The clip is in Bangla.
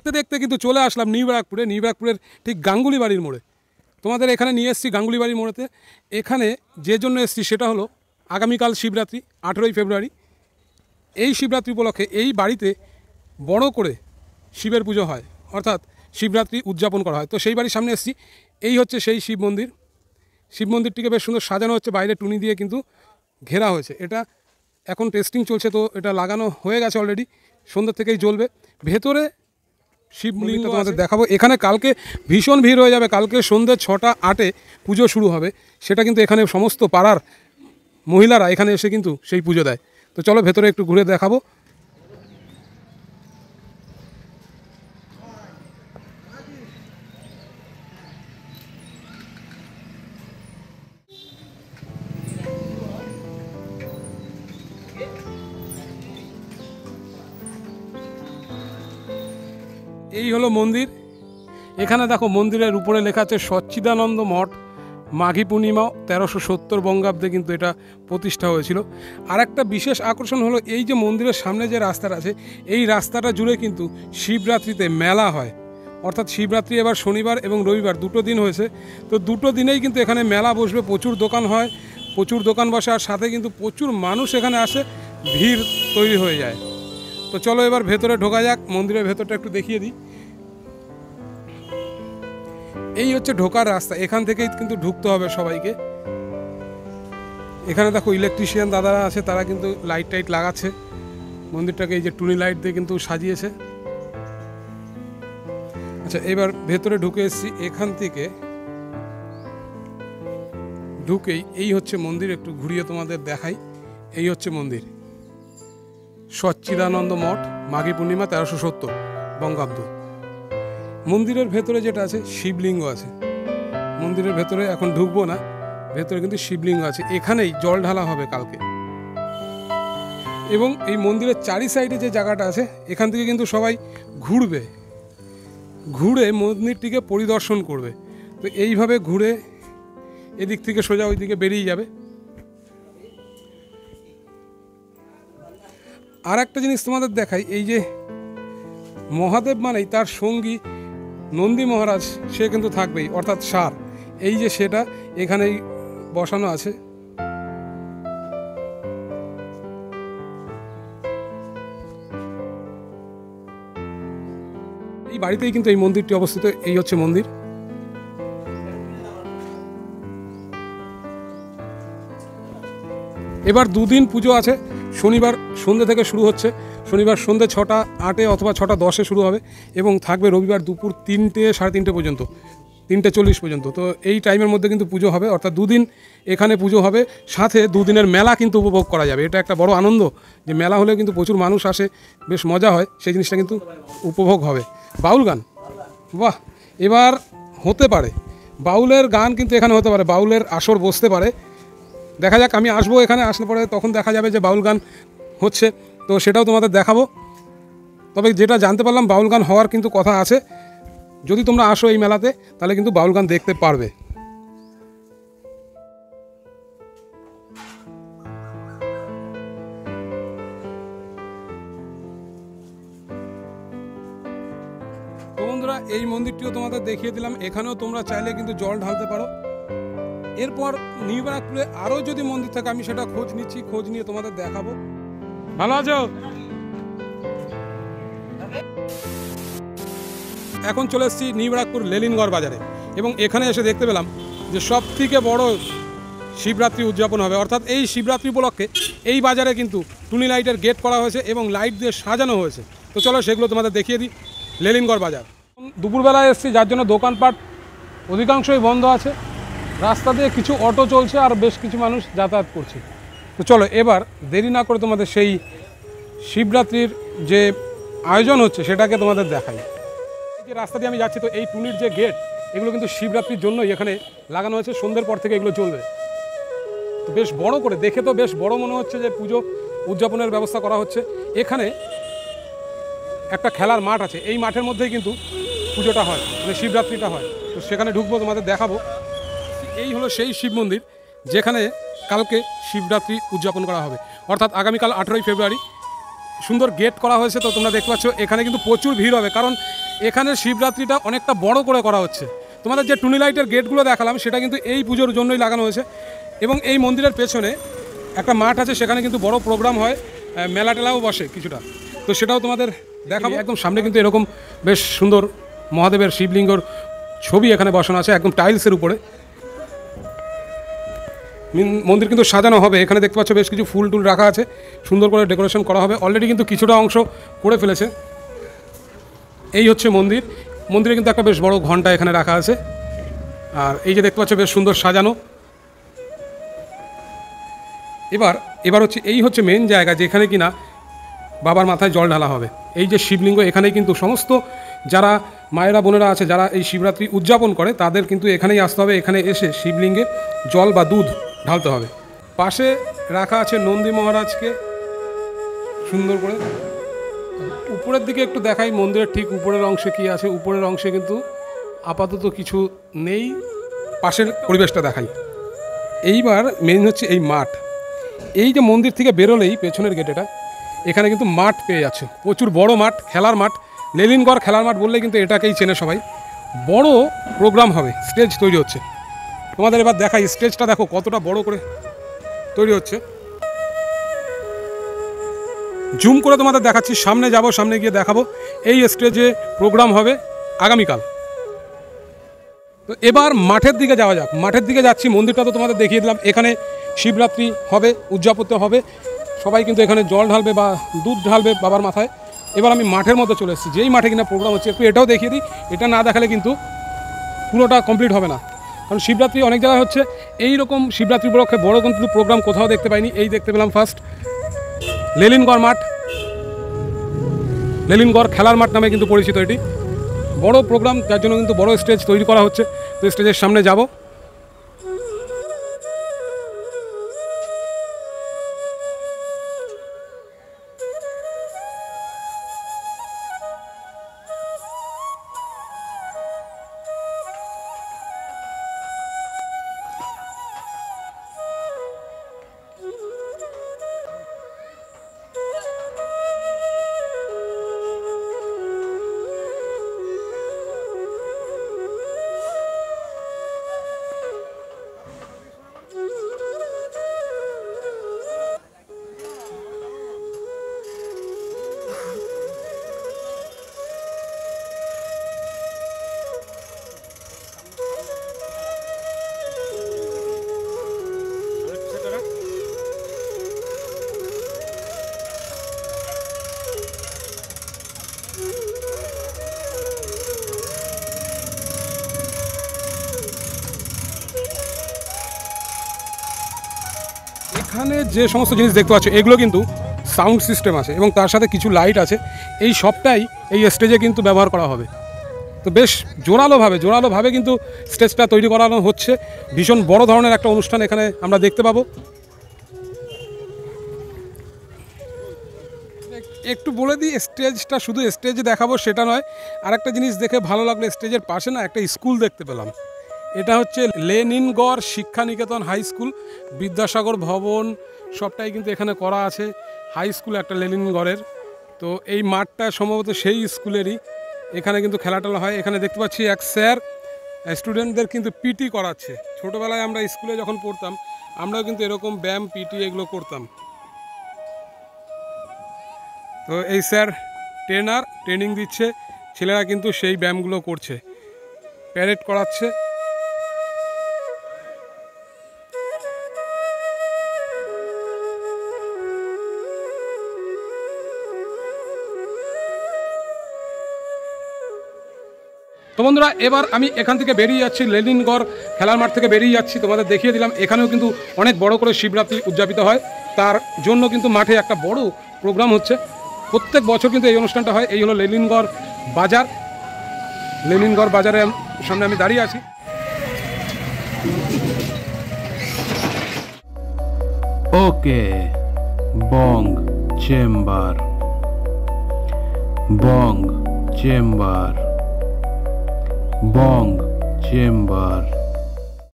দেখতে দেখতে কিন্তু চলে আসলাম নিউ ব্যারাকপুরের ঠিক গাঙ্গুলি বাড়ির মোড়ে। তোমাদের এখানে নিয়ে এসেছি গাঙ্গুলি বাড়ির মোড়েতে। এখানে যে জন্য এসেছি সেটা হলো আগামীকাল শিবরাত্রি 18ই ফেব্রুয়ারি। এই শিবরাত্রি উপলক্ষে এই বাড়িতে বড় করে শিবের পুজো হয়, অর্থাৎ শিবরাত্রি উদযাপন করা হয়। তো সেই বাড়ির সামনে এসেছি। এই হচ্ছে সেই শিব মন্দির। শিব মন্দিরটিকে বেশ সুন্দর সাজানো হচ্ছে, বাইরে টুনি দিয়ে কিন্তু ঘেরা হয়েছে। এটা এখন টেস্টিং চলছে, তো এটা লাগানো হয়ে গেছে অলরেডি, সন্ধ্যা থেকেই জ্বলবে। ভেতরে শিবলিঙ্গ তোমাদের দেখাবো। এখানে কালকে ভীষণ ভিড় হয়ে যাবে। কালকে সন্ধ্যে 6টা 8-এ পুজো শুরু হবে। সেটা কিন্তু এখানে সমস্ত পাড়ার মহিলারা এখানে এসে কিন্তু সেই পুজো দেয়। তো চলো ভেতরে একটু ঘুরে দেখাবো। এই হলো মন্দির। এখানে দেখো মন্দিরের উপরে লেখা আছে সচ্চিদানন্দ মঠ, মাঘী পূর্ণিমা 1370 বঙ্গাব্দে কিন্তু এটা প্রতিষ্ঠা হয়েছিল। আর একটা বিশেষ আকর্ষণ হলো এই যে মন্দিরের সামনে যে রাস্তাটা আছে, এই রাস্তাটা জুড়ে কিন্তু শিবরাত্রিতে মেলা হয়। অর্থাৎ শিবরাত্রি এবার শনিবার এবং রবিবার দুটো দিন হয়েছে, তো দুটো দিনেই কিন্তু এখানে মেলা বসবে। প্রচুর দোকান হয়, প্রচুর দোকান বসে, আর সাথে কিন্তু প্রচুর মানুষ এখানে আসে, ভিড় তৈরি হয়ে যায়। তো চলো এবার ভেতরে ঢোকা যাক, মন্দিরের ভেতরটা একটু দেখিয়ে দিই। এই হচ্ছে ঢোকার রাস্তা, এখান থেকেই কিন্তু ঢুকতে হবে সবাইকে। এখানে দেখো ইলেকট্রিশিয়ান দাদারা আছে, তারা কিন্তু লাইট টাইট লাগাচ্ছে মন্দিরটাকে, এই যে টুনি লাইট দিয়ে কিন্তু সাজিয়েছে। আচ্ছা, এবার ভেতরে ঢুকে এসেছি। এখান থেকে ঢুকেই এই হচ্ছে মন্দির, একটু ঘুরিয়ে তোমাদের দেখাই। এই হচ্ছে মন্দির, সচ্চিদানন্দ মঠ, মাঘী পূর্ণিমা 1370 বঙ্গাব্দ। মন্দিরের ভেতরে যেটা আছে শিবলিঙ্গ আছে। মন্দিরের ভেতরে এখন ঢুকবো না, ভেতরে কিন্তু শিবলিঙ্গ আছে। এখানেই জল ঢালা হবে কালকে। এবং এই মন্দিরের চারি সাইডে যে জায়গাটা আছে, এখান থেকে কিন্তু সবাই ঘুরে মন্দিরটিকে পরিদর্শন করবে। তো এইভাবে ঘুরে এদিক থেকে সোজা ওই দিকে বেরিয়ে যাবে। আর একটা জিনিস তোমাদের দেখাই, এই যে মহাদেব মানেই তার সঙ্গী নন্দী মহারাজ, সে কিন্তু থাকবেই, অর্থাৎ ষাঁড়। এই যে সেটা এখানেই বসানো আছে। এই বাড়িতেই কিন্তু এই মন্দিরটি অবস্থিত। এই হচ্ছে মন্দির। এবার দুদিন পুজো আছে। শনিবার সন্ধ্যে থেকে শুরু হচ্ছে, শনিবার সন্ধ্যে 6টা 8-এ অথবা 6টা 10-এ শুরু হবে এবং থাকবে রবিবার দুপুর 3টে 3:30 পর্যন্ত, 3:40 পর্যন্ত। তো এই টাইমের মধ্যে কিন্তু পুজো হবে, অর্থাৎ দুদিন এখানে পুজো হবে, সাথে দুদিনের মেলা কিন্তু উপভোগ করা যাবে। এটা একটা বড় আনন্দ যে মেলা হলে কিন্তু প্রচুর মানুষ আসে, বেশ মজা হয়, সেই জিনিসটা কিন্তু উপভোগ হবে। বাউল গান, বাহ, এবার হতে পারে বাউলের গান কিন্তু এখানে হতে পারে, বাউলের আসর বসতে পারে। দেখা যাক, আমি আসবো এখানে, আসলে পরে তখন দেখা যাবে যে বাউল গান হচ্ছে, তো সেটাও তোমাদের দেখাবো। তবে যেটা জানতে পারলাম, বাউল গান হওয়ার কিন্তু কথা আছে। যদি তোমরা আসো এই মেলাতে, তাহলে কিন্তু বাউল গান দেখতে পারবে। তো বন্ধুরা, এই মন্দিরটিও তোমাদের দেখিয়ে দিলাম। এখানেও তোমরা চাইলে কিন্তু জল ঢালতে পারো। এরপর নিউ ব্যারাকপুরে আরও যদি মন্দির থাকে, আমি সেটা খোঁজ নিচ্ছি, খোঁজ নিয়ে তোমাদের দেখাবো। ভালো আছো? এখন চলে এসেছি নিউ ব্যারাকপুর লেলিনগড় বাজারে, এবং এখানে এসে দেখতে পেলাম যে সবথেকে বড় শিবরাত্রি উদযাপন হবে। অর্থাৎ এই শিবরাত্রি উপলক্ষে এই বাজারে কিন্তু টুনি লাইটের গেট করা হয়েছে এবং লাইট দিয়ে সাজানো হয়েছে। তো চলো সেগুলো তোমাদের দেখিয়ে দিই। লেলিনগড় বাজার দুপুরবেলায় এসেছি, যার জন্য দোকানপাট অধিকাংশই বন্ধ আছে। রাস্তা দিয়ে কিছু অটো চলছে আর বেশ কিছু মানুষ যাতায়াত করছে। তো চলো এবার দেরি না করে তোমাদের সেই শিবরাত্রির যে আয়োজন হচ্ছে সেটাকে তোমাদের দেখাই। এই যে রাস্তা দিয়ে আমি যাচ্ছি, তো এই টুনির যে গেট, এগুলো কিন্তু শিবরাত্রির জন্যই এখানে লাগানো হয়েছে। সন্ধ্যের পর থেকে এগুলো চলবে। তো বেশ বড় করে, দেখে তো বেশ বড় মনে হচ্ছে যে পুজো উদযাপনের ব্যবস্থা করা হচ্ছে। এখানে একটা খেলার মাঠ আছে, এই মাঠের মধ্যেই কিন্তু পুজোটা হয়, মানে শিবরাত্রিটা হয়। তো সেখানে ঢুকবো, তোমাদের দেখাবো। এই হলো সেই শিব মন্দির যেখানে কালকে শিবরাত্রি উদযাপন করা হবে, অর্থাৎ আগামীকাল 18ই ফেব্রুয়ারি। সুন্দর গেট করা হয়েছে, তো তোমরা দেখতে পাচ্ছ এখানে কিন্তু প্রচুর ভিড় হবে, কারণ এখানে শিবরাত্রিটা অনেকটা বড় করে করা হচ্ছে। তোমাদের যে টুনি লাইটের গেটগুলো দেখালাম সেটা কিন্তু এই পুজোর জন্যই লাগানো হয়েছে। এবং এই মন্দিরের পেছনে একটা মাঠ আছে, সেখানে কিন্তু বড় প্রোগ্রাম হয়, মেলা টেলাও বসে কিছুটা, তো সেটাও তোমাদের দেখাবো। একদম সামনে কিন্তু এরকম বেশ সুন্দর মহাদেবের শিবলিঙ্গর ছবি এখানে বসানো আছে একদম টাইলসের উপরে। মন্দির কিন্তু সাজানো হবে, এখানে দেখতে পাচ্ছ বেশ কিছু ফুল টুল রাখা আছে, সুন্দর করে ডেকোরেশন করা হবে। অলরেডি কিন্তু কিছুটা অংশ করে ফেলেছে। এই হচ্ছে মন্দির। মন্দিরে কিন্তু একটা বেশ বড় ঘন্টা এখানে রাখা আছে, আর এই যে দেখতে পাচ্ছ বেশ সুন্দর সাজানো। এবার হচ্ছে এই হচ্ছে মেন জায়গা যেখানে কিনা বাবার মাথায় জল ঢালা হবে। এই যে শিবলিঙ্গ, এখানেই কিন্তু সমস্ত যারা মায়েরা বোনেরা আছে যারা এই শিবরাত্রি উদযাপন করে তাদের কিন্তু এখানেই আসতে হবে। এখানে এসে শিবলিঙ্গে জল বা দুধ ঢালতে হবে। পাশে রাখা আছে নন্দী মহারাজকে সুন্দর করে। উপরের দিকে একটু দেখাই মন্দিরের ঠিক উপরের অংশে কি আছে। উপরের অংশে কিন্তু আপাতত কিছু নেই, পাশের পরিবেশটা দেখাই। এইবার মেন হচ্ছে এই মাঠ। এই যে মন্দির থেকে বেরোলেই পেছনের গেটেটা, এখানে কিন্তু মাঠ পেয়ে যাচ্ছে, প্রচুর বড় মাঠ, খেলার মাঠ। লেলিনগড় খেলার মাঠ বললে কিন্তু এটাকেই চেনে সবাই। বড় প্রোগ্রাম হবে, স্টেজ তৈরি হচ্ছে। তোমাদের এবার দেখাই স্টেজটা, দেখো কতটা বড় করে তৈরি হচ্ছে। জুম করে তোমাদের দেখাচ্ছি, সামনে যাব, সামনে গিয়ে দেখাবো। এই স্টেজে প্রোগ্রাম হবে আগামীকাল। তো এবার মাঠের দিকে যাওয়া যাক। মাঠের দিকে যাচ্ছি, মন্দিরটা তো তোমাদের দেখিয়ে দিলাম। এখানে শিবরাত্রি হবে, উদযাপিত হবে, সবাই কিন্তু এখানে জল ঢালবে বা দুধ ঢালবে বাবার মাথায়। এবার আমি মাঠের মধ্যে চলে এসেছি, যেই মাঠে কিনা প্রোগ্রাম হচ্ছে। একটু এটাও দেখিয়ে দিই, এটা না দেখালে কিন্তু পুরোটা কমপ্লিট হবে না। কারণ শিবরাত্রি অনেক জায়গায় হচ্ছে, এই রকম শিবরাত্রি উপলক্ষে বড় কিন্তু প্রোগ্রাম কোথাও দেখতে পাইনি। এই দেখতে পেলাম ফার্স্ট। লেলিনগড় মাঠ, লেলিনগড় খেলার মাঠ নামে কিন্তু পরিচিত এটি। বড় প্রোগ্রাম, যার জন্য কিন্তু বড় স্টেজ তৈরি করা হচ্ছে। তো স্টেজের সামনে যাব। এখানে যে সমস্ত জিনিস দেখতে পাচ্ছ এগুলো কিন্তু সাউন্ড সিস্টেম আছে এবং তার সাথে কিছু লাইট আছে। এই সবটাই এই স্টেজে কিন্তু ব্যবহার করা হবে। তো বেশ জোরালোভাবে কিন্তু স্টেজটা তৈরি করানো হচ্ছে। ভীষণ বড় ধরনের একটা অনুষ্ঠান এখানে আমরা দেখতে পাবো। একটু বলে দিই, স্টেজটা শুধু স্টেজ দেখাবো সেটা নয়, আরেকটা জিনিস দেখে ভালো লাগলো, স্টেজের পাশে না একটা স্কুল দেখতে পেলাম। এটা হচ্ছে লেনিনগড় শিক্ষা নিকেতন হাই স্কুল, বিদ্যাসাগর ভবন সবটাই কিন্তু এখানে করা আছে। হাই স্কুল একটা লেনিনগড়ের। তো এই মাঠটা সম্ভবত সেই স্কুলেরই। এখানে কিন্তু খেলাটেলা হয়। এখানে দেখতে পাচ্ছি এক স্যার স্টুডেন্টদের কিন্তু পিটি করাচ্ছে। ছোটোবেলায় আমরা স্কুলে যখন পড়তাম আমরাও কিন্তু এরকম ব্যায়াম পিটি এগুলো করতাম। তো এই স্যার ট্রেনিং দিচ্ছে, ছেলেরা কিন্তু সেই ব্যায়ামগুলো করছে, প্যারেড করাচ্ছে। তো বন্ধুরা, এবার আমি এখান থেকে বেরিয়ে যাচ্ছি, লেনিনগড় খেলার মাঠ থেকে বেরিয়ে যাচ্ছি। তোমাদের দেখিয়ে দিলাম এখানেও কিন্তু অনেক বড় করে শিবরাত্রি উদযাপিত হয়। তার জন্য কিন্তু মাঠে একটা বড় প্রোগ্রাম হচ্ছে। প্রত্যেক বছর কিন্তু এই অনুষ্ঠানটা হয়। এই হলো লেনিনগড় বাজার। লেনিনগড় বাজারের সামনে আমি দাঁড়িয়ে আছি। Okay, Bong chamber, Bong chamber, Bong chamber.